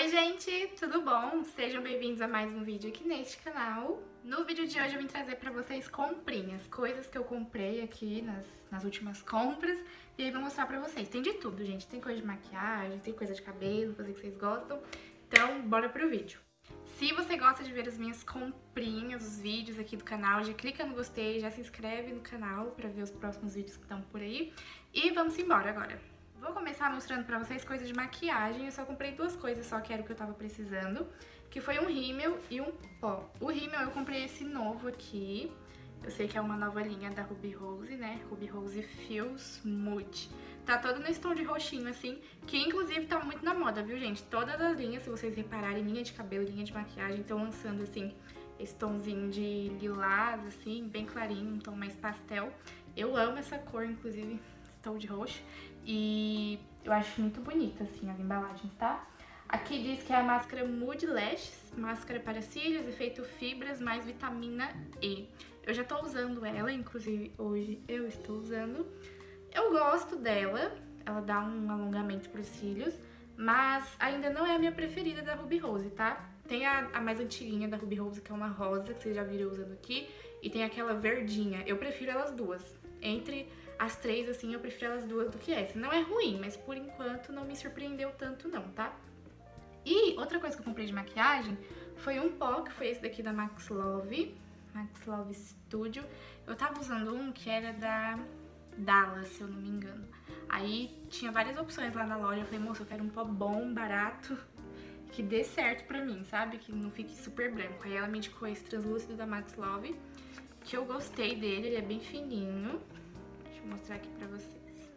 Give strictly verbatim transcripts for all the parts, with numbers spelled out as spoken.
gente, tudo bom? Sejam bem-vindos a mais um vídeo aqui neste canal. No vídeo de hoje eu vim trazer pra vocês comprinhas, coisas que eu comprei aqui nas, nas últimas compras. E aí vou mostrar pra vocês. Tem de tudo, gente. Tem coisa de maquiagem, tem coisa de cabelo, coisa que vocês gostam. Então, bora pro vídeo. Se você gosta de ver as minhas comprinhas, os vídeos aqui do canal, já clica no gostei, já se inscreve no canal pra ver os próximos vídeos que estão por aí. E vamos embora agora. Vou começar mostrando pra vocês coisas de maquiagem. Eu só comprei duas coisas só, que era o que eu tava precisando, que foi um rímel e um pó. O rímel eu comprei esse novo aqui. Eu sei que é uma nova linha da Ruby Rose, né? Ruby Rose Feels Mood. Tá todo nesse tom de roxinho, assim, que inclusive tá muito na moda, viu, gente? Todas as linhas, se vocês repararem, linha de cabelo, linha de maquiagem, estão lançando, assim, esse tomzinho de lilás, assim, bem clarinho, um tom mais pastel. Eu amo essa cor, inclusive, esse tom de roxo. E eu acho muito bonita, assim, as embalagens, tá? Aqui diz que é a máscara Mood Lashes, máscara para cílios, efeito fibras, mais vitamina E. Eu já tô usando ela, inclusive hoje eu estou usando. Eu gosto dela, ela dá um alongamento pros cílios, mas ainda não é a minha preferida da Ruby Rose, tá? Tem a, a mais antiguinha da Ruby Rose, que é uma rosa, que vocês já viram usando aqui, e tem aquela verdinha. Eu prefiro elas duas. Entre as três, assim, eu prefiro elas duas do que essa. Não é ruim, mas por enquanto não me surpreendeu tanto não, tá? E outra coisa que eu comprei de maquiagem foi um pó, que foi esse daqui da Max Love, Max Love Studio. Eu tava usando um que era da Dallas, se eu não me engano. Aí tinha várias opções lá na loja. Eu falei, moça, eu quero um pó bom, barato, que dê certo pra mim, sabe? Que não fique super branco. Aí ela me indicou esse translúcido da Max Love, que eu gostei dele, ele é bem fininho. Deixa eu mostrar aqui pra vocês.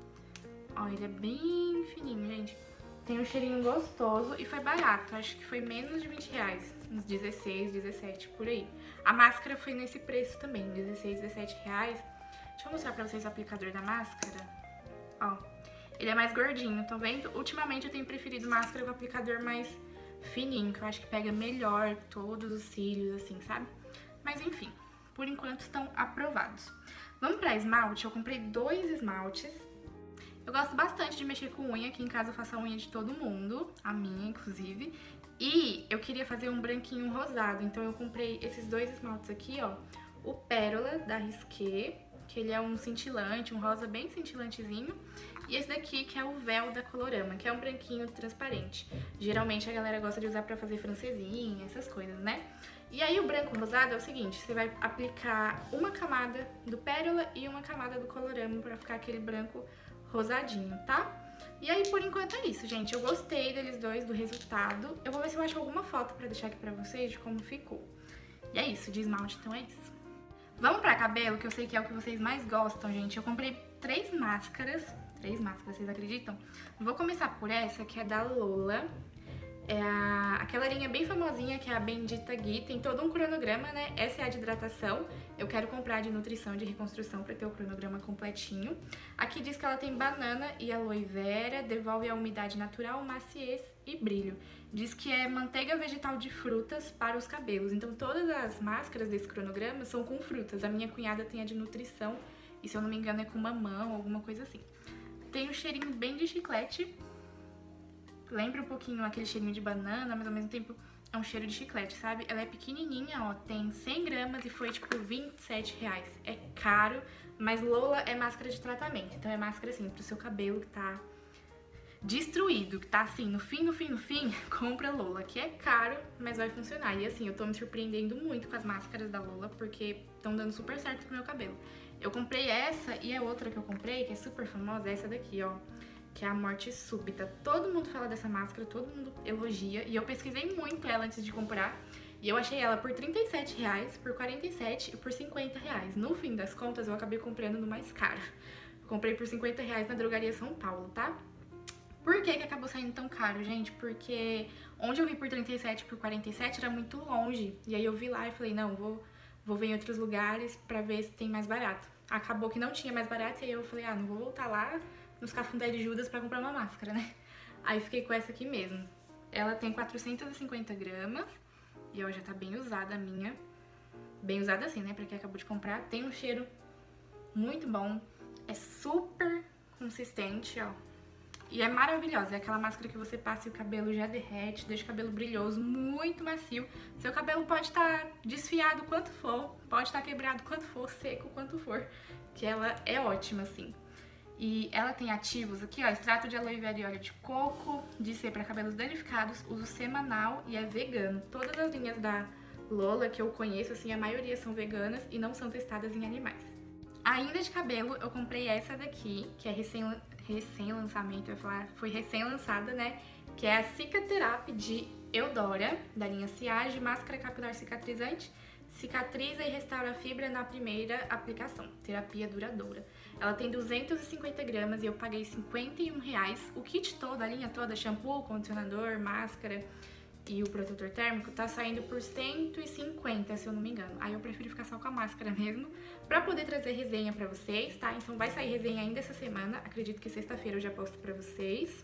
Ó, ele é bem fininho, gente. Tem um cheirinho gostoso e foi barato, acho que foi menos de vinte reais, uns dezesseis, dezessete, por aí. A máscara foi nesse preço também, dezesseis, dezessete reais. Deixa eu mostrar pra vocês o aplicador da máscara. Ó, ele é mais gordinho, estão vendo? Ultimamente eu tenho preferido máscara com aplicador mais fininho, que eu acho que pega melhor todos os cílios, assim, sabe? Mas enfim, por enquanto estão aprovados. Vamos pra esmalte, eu comprei dois esmaltes. Eu gosto bastante de mexer com unha, aqui em casa eu faço a unha de todo mundo, a minha inclusive. E eu queria fazer um branquinho rosado, então eu comprei esses dois esmaltes aqui, ó. O Pérola, da Risqué, que ele é um cintilante, um rosa bem cintilantezinho. E esse daqui, que é o Véu da Colorama, que é um branquinho transparente. Geralmente a galera gosta de usar pra fazer francesinha, essas coisas, né? E aí o branco rosado é o seguinte, você vai aplicar uma camada do Pérola e uma camada do Colorama pra ficar aquele branco rosadinho, tá? E aí, por enquanto é isso, gente. Eu gostei deles dois, do resultado. Eu vou ver se eu acho alguma foto pra deixar aqui pra vocês de como ficou. E é isso, de esmalte, então é isso. Vamos pra cabelo, que eu sei que é o que vocês mais gostam, gente. Eu comprei três máscaras. Três máscaras, vocês acreditam? Vou começar por essa, que é da Lola. É a, aquela linha bem famosinha, que é a Bendita Gui. Tem todo um cronograma, né? Essa é a de hidratação. Eu quero comprar de nutrição, de reconstrução, pra ter o cronograma completinho. Aqui diz que ela tem banana e aloe vera, devolve a umidade natural, maciez e brilho. Diz que é manteiga vegetal de frutas para os cabelos. Então todas as máscaras desse cronograma são com frutas. A minha cunhada tem a de nutrição e, se eu não me engano, é com mamão, alguma coisa assim. Tem um cheirinho bem de chiclete. Lembra um pouquinho aquele cheirinho de banana, mas ao mesmo tempo é um cheiro de chiclete, sabe? Ela é pequenininha, ó, tem cem gramas e foi tipo vinte e sete reais. É caro, mas Lola é máscara de tratamento, então é máscara assim pro seu cabelo que tá destruído, que tá assim, no fim, no fim, no fim, compra Lola, que é caro, mas vai funcionar. E assim, eu tô me surpreendendo muito com as máscaras da Lola, porque estão dando super certo pro meu cabelo. Eu comprei essa e a outra que eu comprei, que é super famosa, é essa daqui, ó, que é a Morte Súbita. Todo mundo fala dessa máscara, todo mundo elogia, e eu pesquisei muito ela antes de comprar, e eu achei ela por trinta e sete reais, por quarenta e sete e por cinquenta reais. No fim das contas, eu acabei comprando no mais caro. Comprei por cinquenta reais na Drogaria São Paulo, tá? Por que que acabou saindo tão caro, gente? Porque onde eu vi por trinta e sete por quarenta e sete era muito longe, e aí eu vi lá e falei, não, vou, vou ver em outros lugares pra ver se tem mais barato. Acabou que não tinha mais barato, e aí eu falei, ah, não vou voltar lá nos Cafundé de Judas pra comprar uma máscara, né? Aí fiquei com essa aqui mesmo. Ela tem quatrocentas e cinquenta gramas, e ó, já tá bem usada a minha. Bem usada assim, né? Pra quem acabou de comprar. Tem um cheiro muito bom. É super consistente, ó. E é maravilhosa, é aquela máscara que você passa e o cabelo já derrete, deixa o cabelo brilhoso, muito macio. Seu cabelo pode estar desfiado quanto for, pode estar quebrado quanto for, seco quanto for, que ela é ótima, assim. E ela tem ativos aqui, ó, extrato de aloe vera e óleo de coco, de ser para cabelos danificados, uso semanal e é vegano. Todas as linhas da Lola que eu conheço, assim, a maioria são veganas e não são testadas em animais. Ainda de cabelo, eu comprei essa daqui, que é recém recém-lançamento, eu ia falar, foi recém-lançada, né? Que é a Cicaterap de Eudora, da linha Ciage, máscara capilar cicatrizante, cicatriza e restaura a fibra na primeira aplicação, terapia duradoura. Ela tem duzentos e cinquenta gramas e eu paguei cinquenta e um reais. O kit todo, a linha toda, shampoo, condicionador, máscara e o protetor térmico, tá saindo por cento e cinquenta, se eu não me engano. Aí eu prefiro ficar só com a máscara mesmo, pra poder trazer resenha pra vocês, tá? Então vai sair resenha ainda essa semana, acredito que sexta-feira eu já posto pra vocês.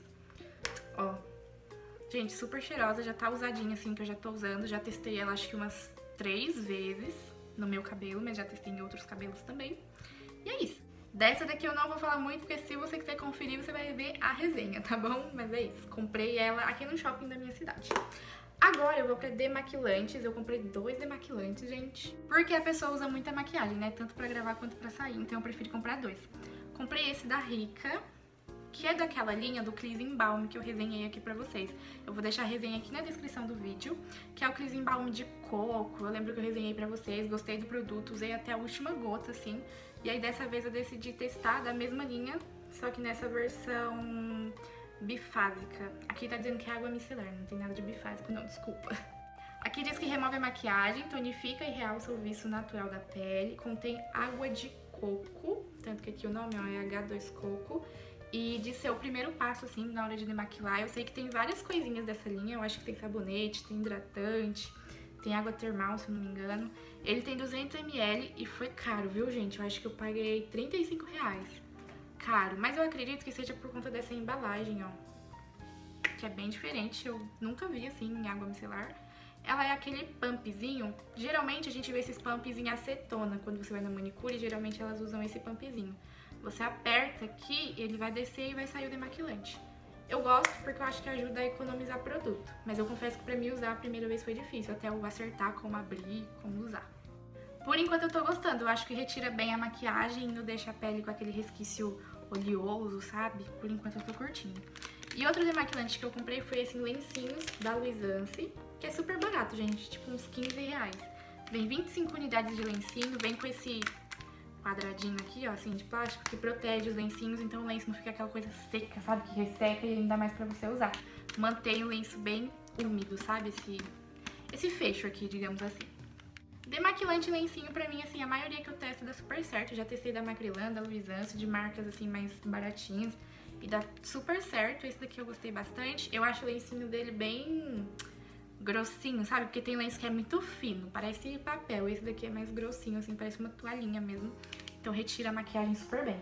Ó, gente, super cheirosa, já tá usadinha assim, que eu já tô usando, já testei ela acho que umas três vezes no meu cabelo, mas já testei em outros cabelos também. E é isso. Dessa daqui eu não vou falar muito, porque se você quiser conferir, você vai ver a resenha, tá bom? Mas é isso, comprei ela aqui no shopping da minha cidade. Agora eu vou pra demaquilantes, eu comprei dois demaquilantes, gente. Porque a pessoa usa muita maquiagem, né? Tanto pra gravar quanto pra sair, então eu prefiro comprar dois. Comprei esse da Rica, que é daquela linha do Cleansing Balm que eu resenhei aqui pra vocês. Eu vou deixar a resenha aqui na descrição do vídeo, que é o Cleansing Balm de coco. Eu lembro que eu resenhei pra vocês, gostei do produto, usei até a última gota, assim. E aí dessa vez eu decidi testar da mesma linha, só que nessa versão bifásica. Aqui tá dizendo que é água micelar, não tem nada de bifásico não, desculpa. Aqui diz que remove a maquiagem, tonifica e realça o viço natural da pele, contém água de coco, tanto que aqui o nome ó, é agá dois coco, e de ser o primeiro passo, assim, na hora de demaquilar. Eu sei que tem várias coisinhas dessa linha, eu acho que tem sabonete, tem hidratante, tem água termal, se eu não me engano. Ele tem duzentos mililitros e foi caro, viu, gente? Eu acho que eu paguei trinta e cinco reais. Caro, mas eu acredito que seja por conta dessa embalagem, ó, que é bem diferente, eu nunca vi assim em água micelar. Ela é aquele pumpzinho, geralmente a gente vê esses pumps em acetona quando você vai na manicure, geralmente elas usam esse pumpzinho. Você aperta aqui, ele vai descer e vai sair o demaquilante. Eu gosto porque eu acho que ajuda a economizar produto, mas eu confesso que pra mim usar a primeira vez foi difícil, até eu acertar como abrir, como usar. Por enquanto eu tô gostando, eu acho que retira bem a maquiagem e não deixa a pele com aquele resquício oleoso, sabe? Por enquanto eu tô curtindo. E outro demaquilante que eu comprei foi esse em lencinhos da Luisance, que é super barato, gente, tipo uns quinze reais. Vem vinte e cinco unidades de lencinho, vem com esse quadradinho aqui, ó, assim, de plástico, que protege os lencinhos, então o lenço não fica aquela coisa seca, sabe? Que resseca e ainda mais pra você usar. Mantém o lenço bem úmido, sabe? Esse, esse fecho aqui, digamos assim. Demaquilante e lencinho, pra mim, assim, a maioria que eu testo dá super certo. Eu já testei da Macrylan, da Luisance, de marcas, assim, mais baratinhas. E dá super certo. Esse daqui eu gostei bastante. Eu acho o lencinho dele bem grossinho, sabe? Porque tem lenço que é muito fino, parece papel. Esse daqui é mais grossinho, assim, parece uma toalhinha mesmo. Então retira a maquiagem super bem.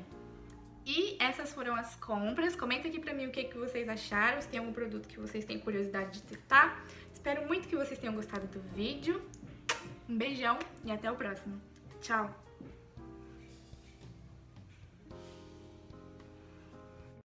E essas foram as compras. Comenta aqui pra mim o que, que vocês acharam, se tem algum produto que vocês têm curiosidade de testar. Espero muito que vocês tenham gostado do vídeo. Um beijão e até o próximo. Tchau!